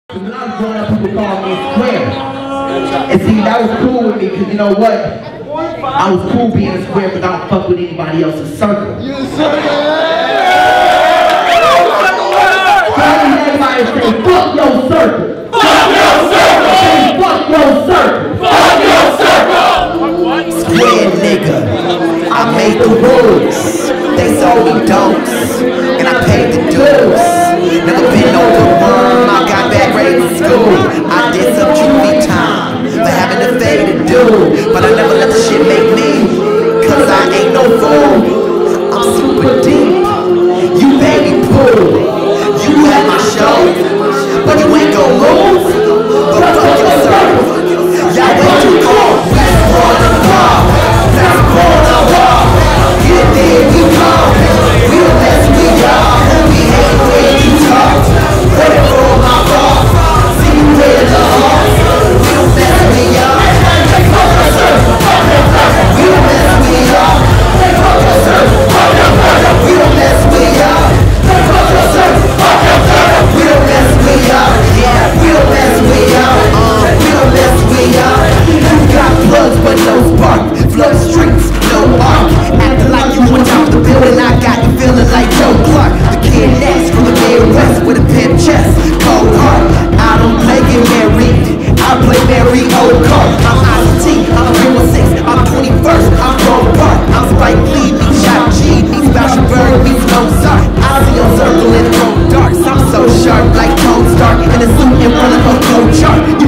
When I was growing up, people called me Square. And see, that was cool with me, because you know what? I was cool being a square, but I don't fuck with anybody else's circle. So everybody say, fuck your circle. Fuck your circle. Say, fuck your circle. Fuck your circle. Square nigga, I made the rules. They sold me don'ts, and I paid the dues. Never been over one, I got back right in school. I did some juvie time for having a fade to do, but I never let the shit make me, cause I ain't no fool. I'm super deep, you baby pool. You had my show, but you ain't gon' move. But fuck your circle, y'all way too cold. We on the wall, that's on the wall. Get there, we come. We the best we are. We hate when you talk. Put it on my ball. See you in the hall. We don't mess me up. Fuck your circle. We don't mess me up. Fuck your circle. We don't mess me up. Fuck your circle. We don't mess me up. Yeah, we don't mess me up. We don't mess me up. You got plugs but no spark. Flood streets, no arc. Acting like you on top of the building. I got you feeling like Joe Clark. The kid next from the Midwest with a pimp chest. Cold heart. I don't play get married. I play Mary Old Cart. I'm Ice-T. I'm 316. I'm 21st. I'm Roll Park. I'm Spike Lee. Me Shot G. Me Special Bird. Me Mozart. I see your circle in the darks. I'm so sharp like Tone Stark in a suit in front of a go chart.